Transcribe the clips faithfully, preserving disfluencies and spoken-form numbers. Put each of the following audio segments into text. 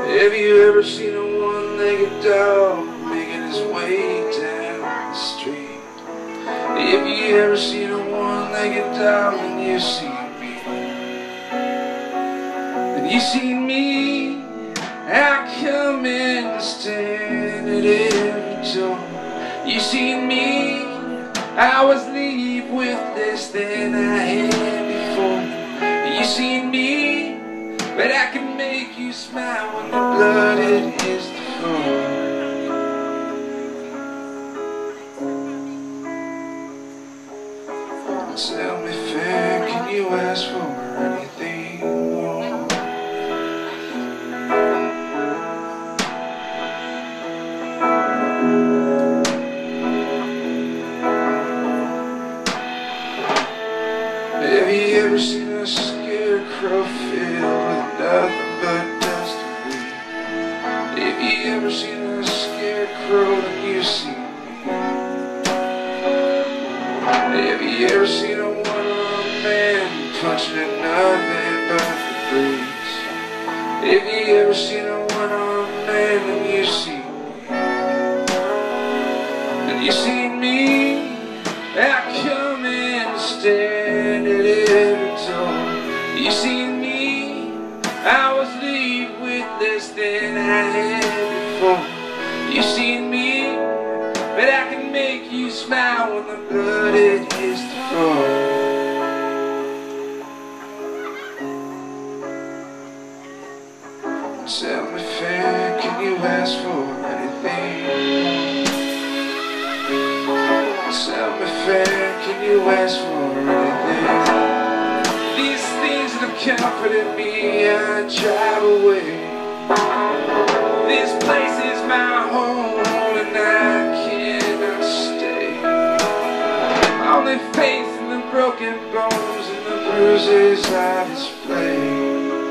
Have you ever seen a one-legged dog making his way down the street? Have you ever seen a one-legged dog and you see me? And you see me, I come in and stand at every door. You see me, I was leave with less than I had before. You see me, but I can make you smile when the blood it hits the floor. Tell me, fan, can you ask for anything more? Have you ever seen a scarecrow filled with nothing but dust and weed? Have you ever seen a scarecrow then you see me? Have you ever seen a one-armed man punching at nothing but the breeze? Have you ever seen a one-armed man then you see me? And you see me, I come in and stand at every door. You see me, I was leave with less than I had before. You see me, but I can make you smile when the blood it hits the floor. Tell me, fan, can you ask for anything? Tell me, fan, can you ask for anything? These things that have comforted me, I drive away. This place is my home and I cannot stay. Only faith in the broken bones and the bruises I display.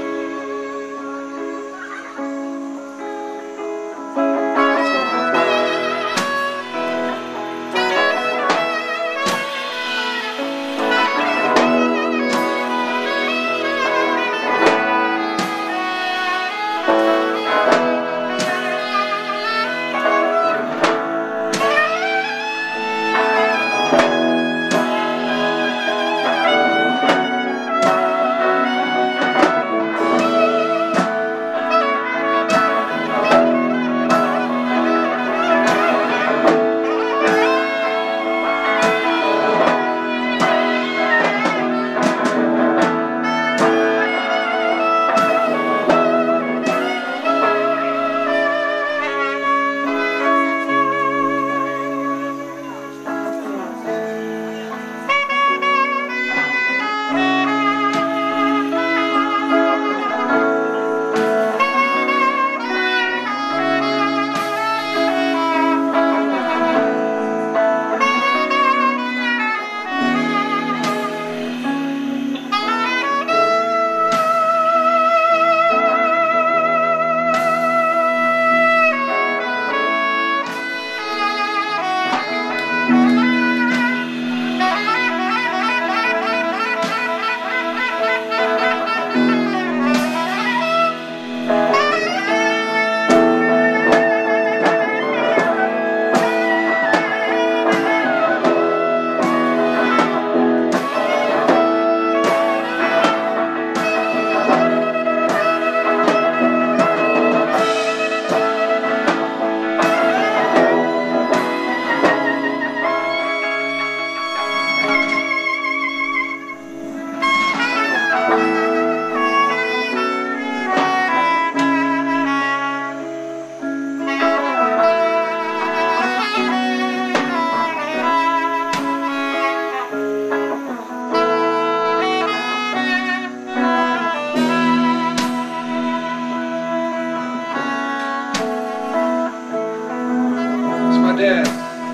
Dad.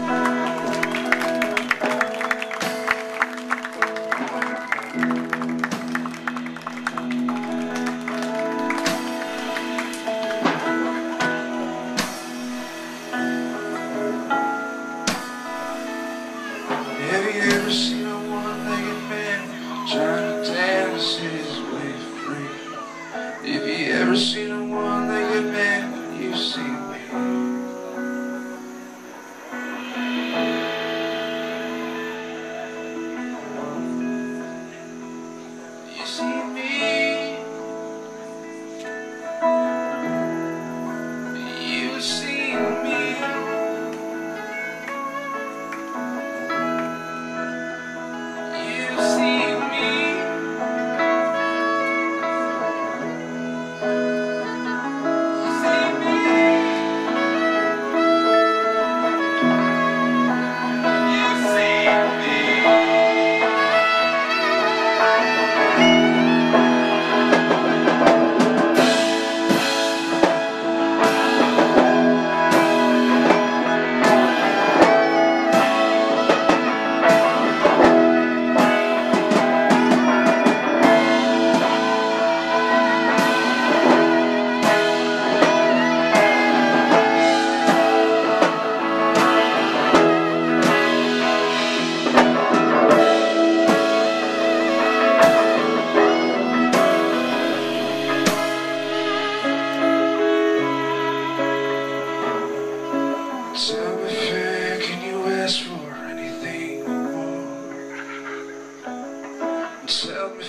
Have you ever seen a one-legged man trying to dance his way free? Have you ever seen a one-legged man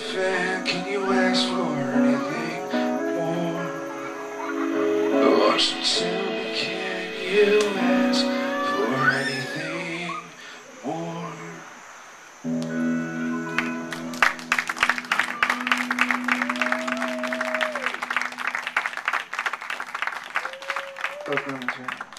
life, and can you ask for anything more? Won't you tell me, can you ask for anything more? Open